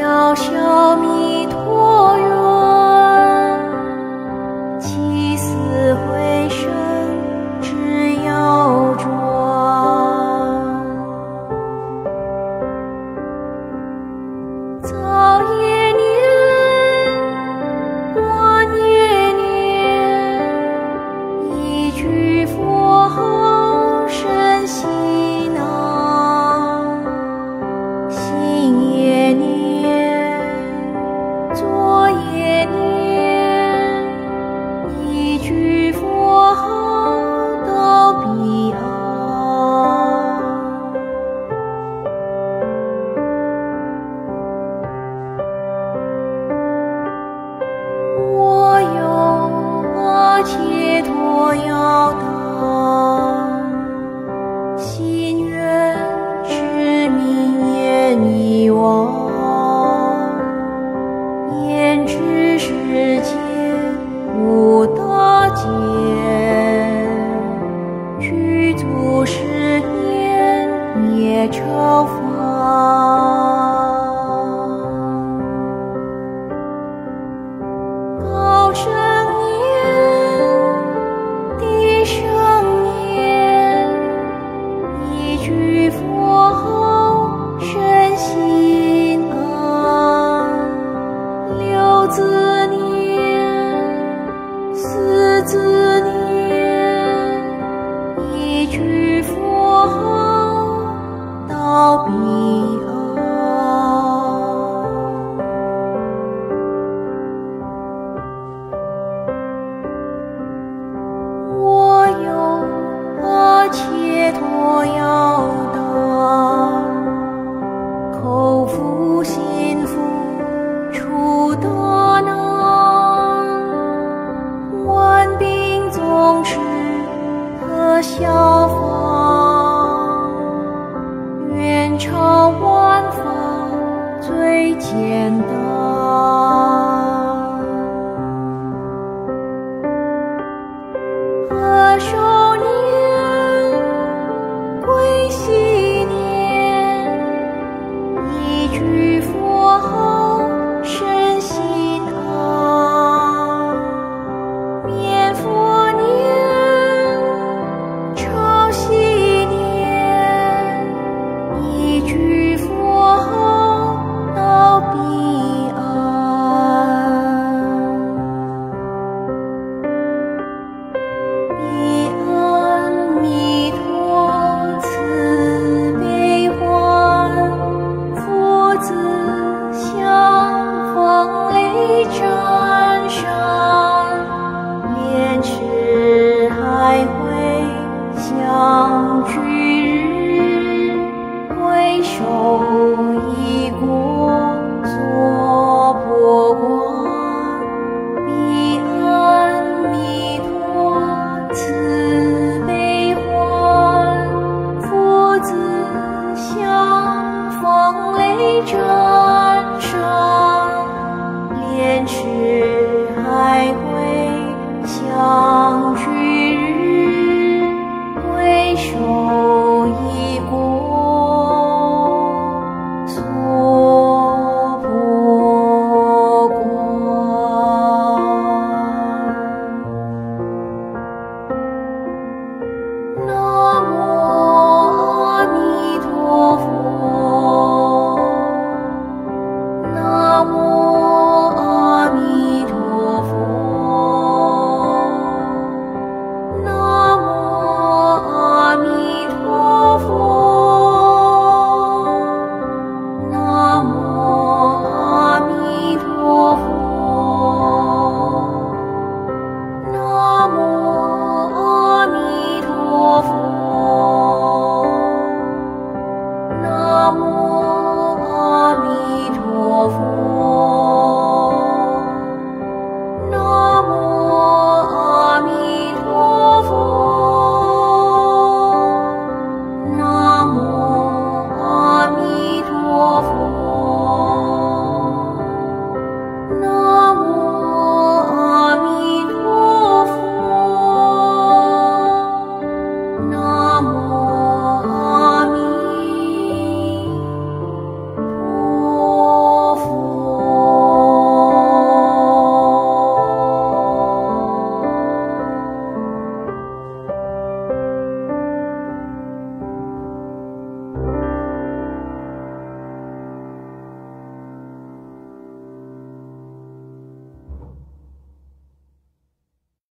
小小弥陀愿，起死回生只要转。早也念，晚也念，一句佛号深悉囊。心也念，左也念，一句佛号到彼岸。我有阿伽陀要当，心愿持名言已忘，言知世间无大劫，具足10年也超凡。高声念，低声念，一句佛号深悉囊。6字念，4字念，一句佛号到彼岸。我有阿伽陀要当，口服心服除大难，万病总治可消防，愿超万法最简单。